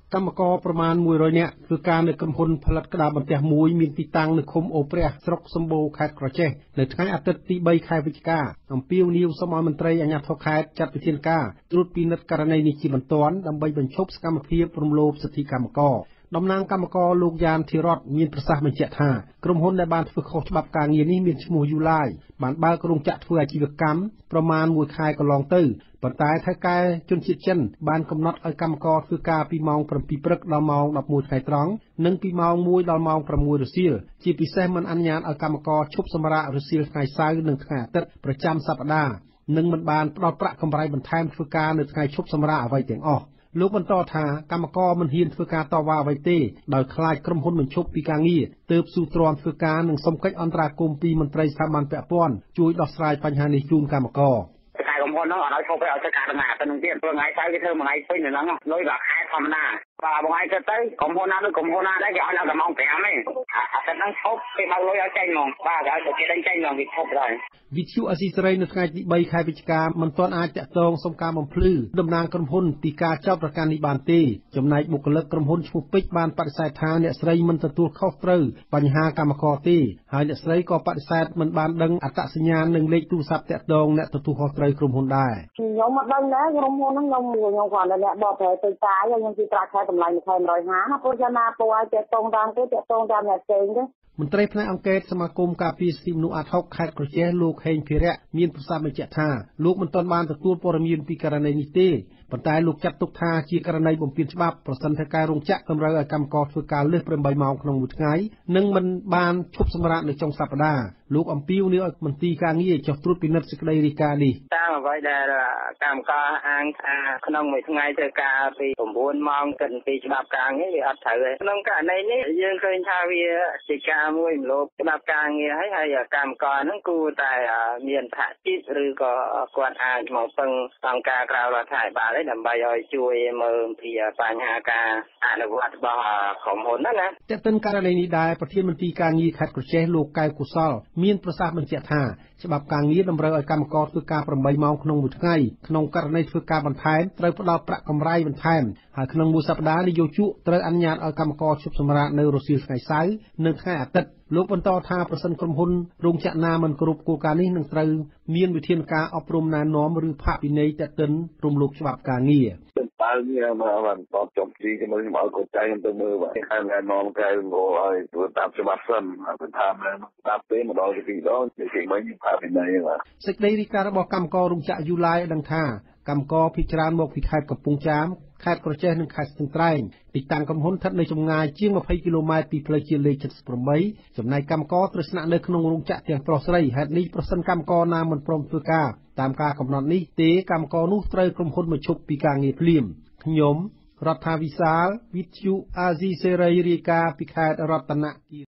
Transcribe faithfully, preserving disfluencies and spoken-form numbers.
កម្មករប្រមាណមួយរយនាក់ធ្វើការនៅក្រុមហ៊ុនផលិតក្តារបន្ទះមួយមានទីតាំងនៅឃុំអូព្រះស្រុកសម្បូរខេត្តក្រចេះនៅថ្ងៃអាទិត្យទីបីខែវិច្ឆិកាអំពាវនាវសូមឲ្យមន្ត្រីអាជ្ញាធរខេត្តចាត់វិធានការត្រួតពិនិត្យករណីនេះជាបន្ទាន់ដើម្បីបញ្ឈប់សកម្មភាពរំលោភសិទ្ធិកម្មករតំណាងកម្មករលោកយ៉ានធីរតមានប្រសាសន៍បញ្ជាក់ថាក្រុមហ៊ុនដែលបានធ្វើខុសច្បាប់ការងារនេះមានឈ្មោះយូឡាយបានបើករោងចក្រធ្វើអាជីវកម្មប្រមាណមួយខែកន្លងទៅប៉ុន្តែថៅកែជនជាតិចិនបានកំណត់ឲ្យកម្មករធ្វើការពីម៉ោងប្រាំពីរព្រឹកដល់ម៉ោងដប់មួយថ្ងៃត្រង់និងពីម៉ោងមួយដល់ម៉ោងប្រាំមួយរសៀលជាពិសេសមិនអនុញ្ញាតឲ្យកម្មករឈប់សម្រាករសៀលថ្ងៃសៅរ៍និងថ្ងៃអាទិត្យប្រចាំសប្តាហ៍និងមិនបានផ្ដល់ប្រាក់កម្រៃបន្ថែមធ្វើការនៅថ្ងៃឈប់សម្រាកអ្វីទាំងអស់លោកបន្តថាកម្មករមិនហ៊ានធ្វើការតវ៉ាអ្វីទេដោយខ្លាចក្រុមហ៊ុនបញ្ឈប់ពីការងារទើបស៊ូទ្រាំធ្វើការនិងសុំកិច្ចអន្តរាគមន៍ពីមន្ត្រីស្ថាប័នពាក់ព័ន្ធជួយដោះស្រាយបញ្ហានេះជូនកម្មករក្រុមហ៊ុនហ្នឹងអត់ឲ្យឈប់ឲ្យធ្វើការដំណើរទៅនឹងទៀតព្រោះថ្ងៃសៅរ៍គេធ្វើមួយថ្ងៃពេញហ្នឹងលុយក៏ខែធម្មតាបាទមួយថ្ងៃទៅទៅក្រុមហ៊ុនណាដូចក្រុមហ៊ុនណាដែរគេឲ្យដល់ម៉ោងប្រាំទេអាទិត្យហ្នឹងឈប់គេបើកលុយឲ្យចេញហ្មងបាទគេឲ្យគេដេញចេញហ្មងគេឈប់ហើយវិទ្យុអស៊ីសេរីនៅថ្ងៃទីបីខែវិច្ឆិកាមិនទាន់អាចតាក់ទងសុំការបំភ្លឺតំណាងក្រុមហ៊ុនពីការចោទប្រកាន់នេះបានទេចំណែកបុគ្គលិកក្រុមហ៊ុនឈ្មោះពេជ្របានបដិសេធថាអ្នកស្រីមិនទទួលខុសត្រូវបញ្ហាកម្មករទេហើយអ្នកស្រីក៏បដិសេធមិនបានដឹងអត្តសញ្ញាណនិងលេខទូរស័ព្ទតាក់ទងអ្នកទទួលខុសត្រូវក្រុមហ៊ុនដែរខ្ញុំមិនដឹងដែរក្រុមហ៊ុនហ្នឹងខ្ញុំខ្ញុំគ្រាន់តែអ្នកបកប្រែទៅតាយខ្ញុំជិះត្រាក់ខែតម្លៃមួយខែមួយរយហាណាពុទ្ធណាពូឲ្យតាក់ទងតាមទេតាក់ទងតាមអ្នកផ្សេងទេមន្ត្រីផ្នែកអង្គការសមាគមការពារសិទ្ធិមនុស្សអាត់ហុកខេត្តក្រចេះលោកហេងភិរៈមានប្រសាសន៍បញ្ជាក់ថាលោកមិនទាន់បានទទួលព័ត៌មានពីករណីនេះទេប៉ុន្តែលោកចាត់ទុកថាជាករណីបំពានច្បាប់ប្រសិនថាការរោងចក្រតម្រូវឲ្យកម្មករធ្វើការលើសប្រាំបីម៉ោងក្នុងមួយថ្ងៃនិងមិនបានឈប់សម្រាកនៅចុងសប្តាហ៍លោកអំពាវនាវឲ្យមន្ត្រីការងារចុះត្រួតពិនិត្យសេចក្តីរាយការណ៍នេះតាមអ្វីដែលកម្មករអាងថាក្នុងមួយថ្ងៃធ្វើការពី៩ម៉ោងគិតពីច្បាប់ការងារវាអត់ត្រូវទេក្នុងករណីនេះយើងឃើញថាវាជាការមួយរំលោភច្បាប់ការងារហើយហើយកម្មករហ្នឹងគួរតែមានសហជីពឬក៏គាត់អាចមកពឹងអង្គការក្រៅរដ្ឋាភិបាលដើម្បីឲ្យជួយមើលពីបញ្ហាការអនុវត្តរបស់ក្រុមហ៊ុនហ្នឹងណាតែទិនករណីនេះដែរប្រធានមន្ត្រីការងារខេត្តក្រចេះលោកកៅកុសលមានប្រសាសន៍បញ្ជាក់ថាច្បាប់ការងារតម្រូវឲ្យកម្មករធ្វើការប្រាំបីម៉ោងក្នុងមួយថ្ងៃក្នុងករណីធ្វើការបន្ថែមត្រូវផ្ដល់ប្រាក់កម្រៃបន្ថែមហើយក្នុងមួយសប្តាហ៍នយោជកត្រូវអនុញ្ញាតឲ្យកម្មករឈប់សម្រាកនៅរសៀលថ្ងៃសៅរ៍និងថ្ងៃអាទិត្យលោកបន្តថាប្រសិនក្រុមហ៊ុនរោងចក្រណាមិនគោរពគោលការណ៍នេះនឹងត្រូវមានវិធានការអប់រំណែនាំឬផាកពិន័យទាក់ទិនរំលោភច្បាប់ការងារបើងារមកបានតបចុះទីខ្ញុំមកកូនចៃខ្ញុំទៅមើលបាទខាងណែនាំកែមកឲ្យធ្វើតាមច្បាប់សិនបើថាមិនតាមទេម្ដងទីដងគេមិនផាកពិន័យបាទសេចក្តីរាយការណ៍របស់កម្មកររោងចក្រយូឡាយដឹងថាកម្មករភាគច្រើនមកពីខេត្តកំពង់ចាមខេត្តក្រចេះនិងខេត្តស្ទឹងត្រែងទីតាំងក្រុមហ៊ុនស្ថិតនៅចម្ងាយជាងยี่สิบគីឡូម៉ែត្រពីផ្លូវជាតិលេខเจ็ดสิบแปดចំណែកកម្មករត្រូវស្នាក់នៅក្នុងរោងចក្រទាំងប្រុសស្រីហេតុនេះប្រសិនកម្មករណាមិនព្រមធ្វើការតាមការកំណត់នេះទេកម្មករនោះត្រូវក្រុមហ៊ុនបញ្ឈប់ពីការងារភ្លាមខ្ញុំរដ្ឋាវិសាលវិទ្យុអាស៊ីសេរីរាយការណ៍ពីខេត្តរតនគិរី